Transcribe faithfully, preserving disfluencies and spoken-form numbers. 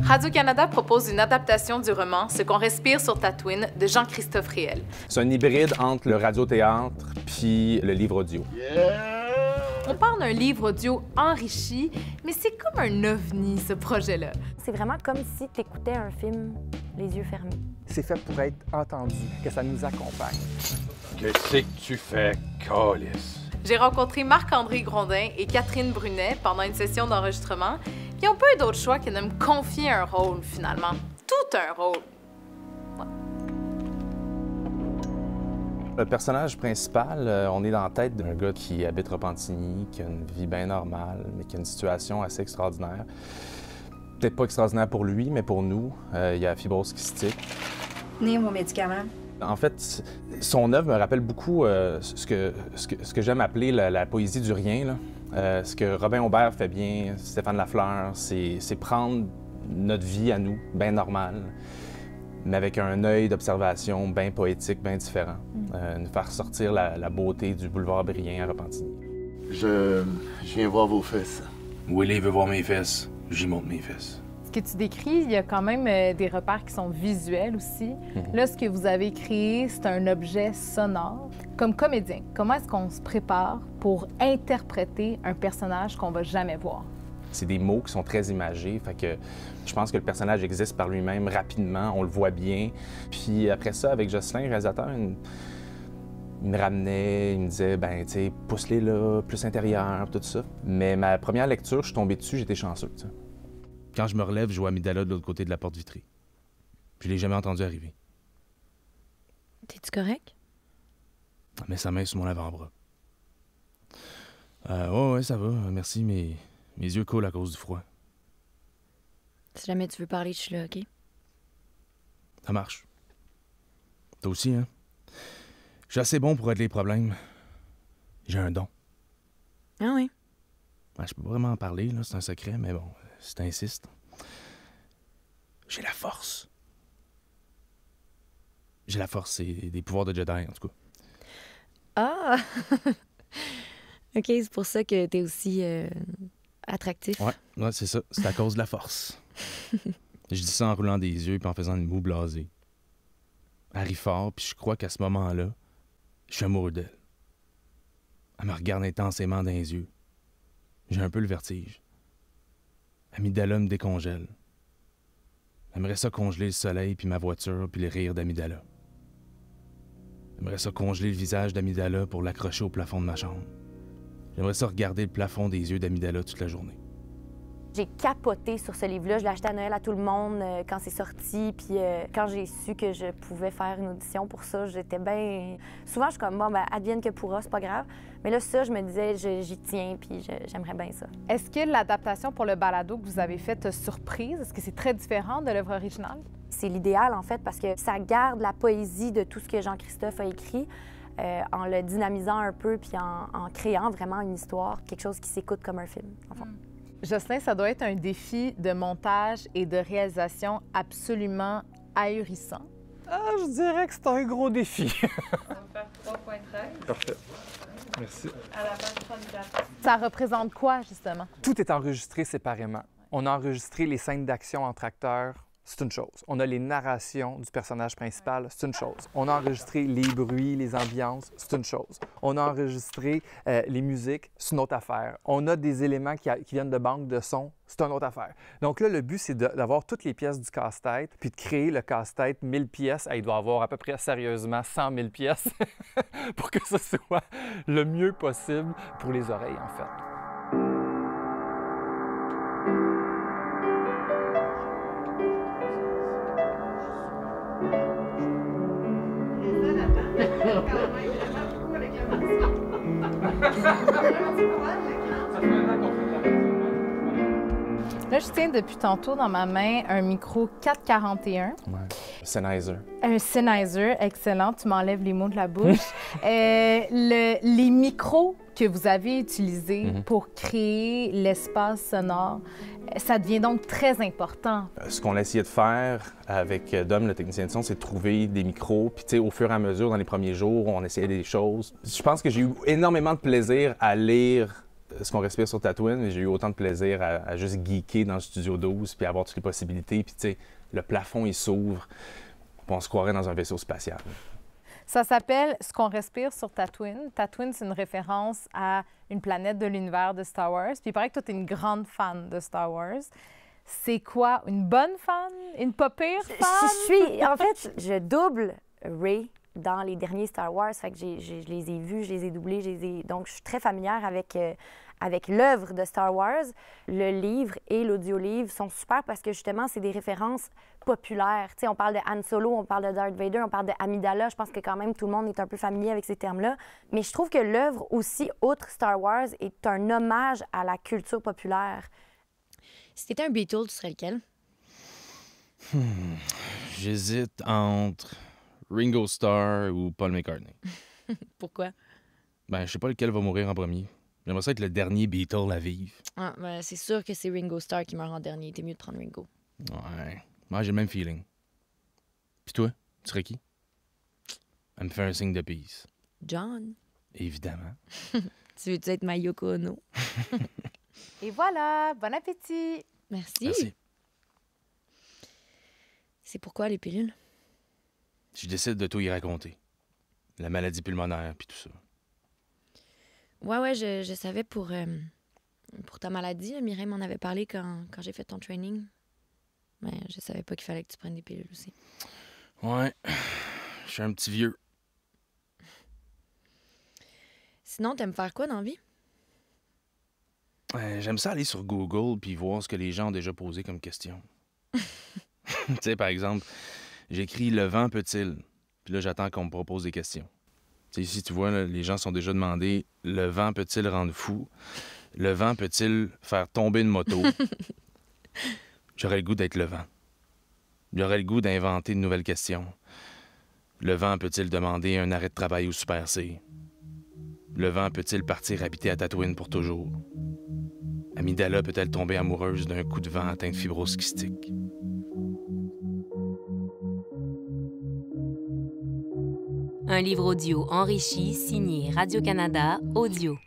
Radio-Canada propose une adaptation du roman « Ce qu'on respire sur Tatooine » de Jean-Christophe Réel. C'est un hybride entre le radiothéâtre puis le livre audio. Yeah! On parle d'un livre audio enrichi, mais c'est comme un ovni, ce projet-là. C'est vraiment comme si tu écoutais un film les yeux fermés. C'est fait pour être entendu, que ça nous accompagne. Qu'est-ce que tu fais, câlisse? J'ai rencontré Marc-André Grondin et Catherine Brunet pendant une session d'enregistrement, qui n'ont pas eu d'autre choix que de me confier un rôle, finalement. Tout un rôle. Ouais. Le personnage principal, euh, on est dans la tête d'un gars qui habite Repentigny, qui a une vie bien normale, mais qui a une situation assez extraordinaire. Peut-être pas extraordinaire pour lui, mais pour nous, euh, il y a la fibrose kystique. Tenez mon médicament. En fait, son œuvre me rappelle beaucoup euh, ce que, ce que, ce que j'aime appeler la, la poésie du rien, là. Euh, ce que Robin Aubert fait bien, Stéphane Lafleur, c'est prendre notre vie à nous, bien normale, mais avec un œil d'observation bien poétique, bien différent. Mm. Euh, nous faire sortir la, la beauté du boulevard Brien à Repentigny. Je, je viens voir vos fesses. Willy veut voir mes fesses, j'y montre mes fesses. Ce que tu décris, il y a quand même euh, des repères qui sont visuels aussi. Mm-hmm. Là, ce que vous avez créé, c'est un objet sonore. Comme comédien, comment est-ce qu'on se prépare pour interpréter un personnage qu'on va jamais voir? C'est des mots qui sont très imagés, fait que je pense que le personnage existe par lui-même rapidement, on le voit bien. Puis après ça, avec Jocelyn, le réalisateur, il, il me ramenait, il me disait, ben tu sais, pousse-les là, plus intérieur, tout ça. Mais ma première lecture, je suis tombé dessus, j'étais chanceux, tu sais. Quand je me relève, je vois Amidala de l'autre côté de la porte vitrée. Je l'ai jamais entendu arriver. T'es-tu correct? Elle met sa main sur mon avant-bras. Euh, oh, ouais, ça va, merci, mais mes yeux coulent à cause du froid. Si jamais tu veux parler, je suis là, OK? Ça marche. Toi aussi, hein? Je suis assez bon pour régler les problèmes. J'ai un don. Ah oui? Ouais, je peux pas vraiment en parler, là, c'est un secret, mais bon, si t'insistes. J'ai la force. J'ai la force et des pouvoirs de Jedi, en tout cas. Ah! OK, c'est pour ça que t'es aussi euh, attractif. Ouais, ouais c'est ça. C'est à cause de la force. Je dis ça en roulant des yeux puis en faisant une moue blasée. Elle rit fort, puis je crois qu'à ce moment-là, je suis amoureux d'elle. Elle me regarde intensément dans les yeux. J'ai un peu le vertige. Amidala me décongèle. J'aimerais ça congeler le soleil puis ma voiture puis les rires d'Amidala. J'aimerais ça congeler le visage d'Amidala pour l'accrocher au plafond de ma chambre. J'aimerais ça regarder le plafond des yeux d'Amidala toute la journée. J'ai capoté sur ce livre-là. Je l'ai acheté à Noël à tout le monde euh, quand c'est sorti. Puis euh, quand j'ai su que je pouvais faire une audition pour ça, j'étais bien... Souvent, je suis comme, bon, ben, advienne que pourra, c'est pas grave. Mais là, ça, je me disais, j'y tiens, puis j'aimerais bien ça. Est-ce que l'adaptation pour le balado que vous avez fait t'a surprise? Est-ce que c'est très différent de l'œuvre originale? C'est l'idéal, en fait, parce que ça garde la poésie de tout ce que Jean-Christophe a écrit euh, en le dynamisant un peu, puis en, en créant vraiment une histoire, quelque chose qui s'écoute comme un film, en fait. Mm. Jocelyn, ça doit être un défi de montage et de réalisation absolument ahurissant. Ah, je dirais que c'est un gros défi. Ça va me faire trois virgule treize. Parfait. Merci. À la page trente-quatre. Ça représente quoi, justement? Tout est enregistré séparément. On a enregistré les scènes d'action entre acteurs, c'est une chose. On a les narrations du personnage principal, c'est une chose. On a enregistré les bruits, les ambiances, c'est une chose. On a enregistré euh, les musiques, c'est une autre affaire. On a des éléments qui, a, qui viennent de banques de sons, c'est une autre affaire. Donc là, le but, c'est d'avoir toutes les pièces du casse-tête, puis de créer le casse-tête mille pièces. Il doit avoir à peu près, sérieusement, cent mille pièces pour que ce soit le mieux possible pour les oreilles, en fait. Là, je tiens depuis tantôt dans ma main un micro quatre quarante et un. Ouais. Sennheiser. Un Sennheiser, excellent. Tu m'enlèves les mots de la bouche. euh, le, les micros que vous avez utilisés mm-hmm. pour créer l'espace sonore, ça devient donc très important. Ce qu'on a essayé de faire avec Dom, le technicien de son, c'est de trouver des micros. Puis, tu sais, au fur et à mesure, dans les premiers jours, on essayait des choses. Je pense que j'ai eu énormément de plaisir à lire ce qu'on respire sur Tatooine, mais j'ai eu autant de plaisir à, à juste geeker dans le Studio douze, puis avoir toutes les possibilités. Puis, tu sais, le plafond, il s'ouvre, puis on se croirait dans un vaisseau spatial. Ça s'appelle « Ce qu'on respire sur Tatooine ». Tatooine, c'est une référence à une planète de l'univers de Star Wars. Puis il paraît que toi, tu es une grande fan de Star Wars. C'est quoi? Une bonne fan? Une pas pire fan? Je suis... En fait, je double Rey dans les derniers Star Wars. Fait que j'ai, j'ai, je les ai vus, je les ai doublés, je les ai... Donc, je suis très familière avec... Euh, avec l'œuvre de Star Wars. Le livre et l'audiolivre sont super parce que, justement, c'est des références populaires. Tu sais, on parle de Han Solo, on parle de Darth Vader, on parle de Amidala. Je pense que, quand même, tout le monde est un peu familier avec ces termes-là. Mais je trouve que l'œuvre aussi, outre Star Wars, est un hommage à la culture populaire. Si t'étais un Beatle, tu serais lequel? Hmm. J'hésite entre Ringo Starr ou Paul McCartney. Pourquoi? Ben, je sais pas lequel va mourir en premier. J'aimerais ça être le dernier Beatle à vivre. Ah, ben, c'est sûr que c'est Ringo Starr qui meurt en dernier. T'es mieux de prendre Ringo. Ouais. Moi, j'ai le même feeling. Puis toi, tu serais qui? Elle me fait un signe de peace. John. Évidemment. Tu veux-tu être ma Yoko Ono? Et voilà, bon appétit! Merci. Merci. C'est pourquoi les pilules? Je décide de tout y raconter. La maladie pulmonaire, puis tout ça. Ouais, ouais, je, je savais pour, euh, pour ta maladie. Là, Mireille m'en avait parlé quand, quand j'ai fait ton training. Mais je savais pas qu'il fallait que tu prennes des pilules aussi. Ouais, je suis un petit vieux. Sinon, t'aimes faire quoi dans la vie? Euh, J'aime ça aller sur Google puis voir ce que les gens ont déjà posé comme question. Tu sais, par exemple, j'écris « Le vent peut-il » puis là, j'attends qu'on me propose des questions. Tu sais, ici, tu vois, là, les gens sont déjà demandé « Le vent peut-il rendre fou? Le vent peut-il faire tomber une moto? » J'aurais le goût d'être le vent. J'aurais le goût d'inventer de nouvelles questions. Le vent peut-il demander un arrêt de travail au Super C? Le vent peut-il partir habiter à Tatooine pour toujours? Amidala peut-elle tomber amoureuse d'un coup de vent atteint de fibrose kystique? Un livre audio enrichi signé Radio-Canada Audio.